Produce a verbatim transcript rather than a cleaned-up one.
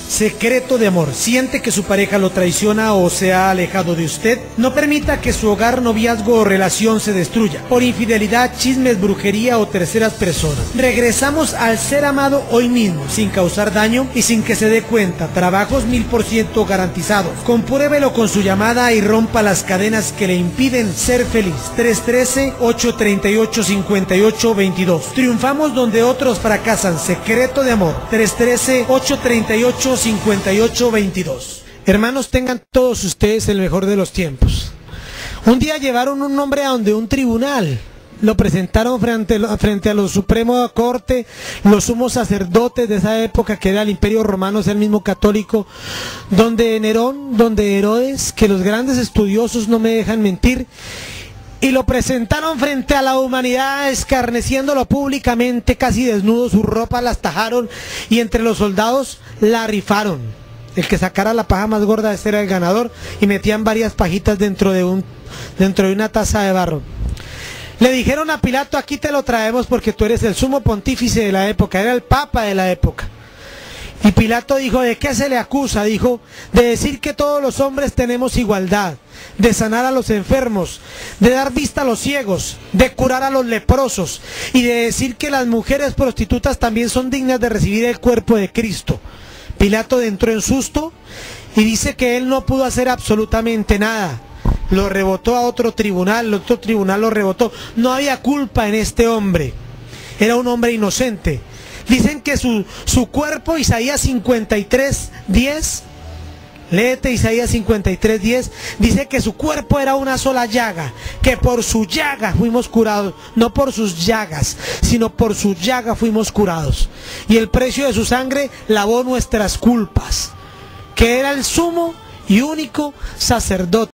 Secreto de amor. ¿Siente que su pareja lo traiciona o se ha alejado de usted? No permita que su hogar, noviazgo o relación se destruya por infidelidad, chismes, brujería o terceras personas. Regresamos al ser amado hoy mismo, sin causar daño y sin que se dé cuenta. Trabajos mil por ciento garantizados. Compruébelo con su llamada y rompa las cadenas que le impiden ser feliz. tres uno tres, ocho tres ocho, cinco ocho dos dos. Triunfamos donde otros fracasan. Secreto de amor. tres uno tres, ocho tres ocho, cinco ocho dos dos. Hermanos, tengan todos ustedes el mejor de los tiempos. Un día llevaron un hombre a donde un tribunal. Lo presentaron frente, frente a los Supremos Corte, los sumos sacerdotes de esa época, que era el Imperio Romano, es el mismo católico, donde Nerón, donde Herodes, que los grandes estudiosos no me dejan mentir, y lo presentaron frente a la humanidad, escarneciéndolo públicamente, casi desnudo, sus ropas las tajaron, y entre los soldados la rifaron. El que sacara la paja más gorda, ese era el ganador, y metían varias pajitas dentro de, un, dentro de una taza de barro. Le dijeron a Pilato: aquí te lo traemos porque tú eres el sumo pontífice de la época, era el papa de la época. Y Pilato dijo: ¿de qué se le acusa? Dijo: de decir que todos los hombres tenemos igualdad, de sanar a los enfermos, de dar vista a los ciegos, de curar a los leprosos, y de decir que las mujeres prostitutas también son dignas de recibir el cuerpo de Cristo. Pilato entró en susto y dice que él no pudo hacer absolutamente nada. Lo rebotó a otro tribunal, el otro tribunal lo rebotó. No había culpa en este hombre, era un hombre inocente. Dicen que su, su cuerpo, Isaías cincuenta y tres, diez, léete Isaías cincuenta y tres, diez, dice que su cuerpo era una sola llaga, que por su llaga fuimos curados, no por sus llagas, sino por su llaga fuimos curados. Y el precio de su sangre lavó nuestras culpas, que era el sumo y único sacerdote.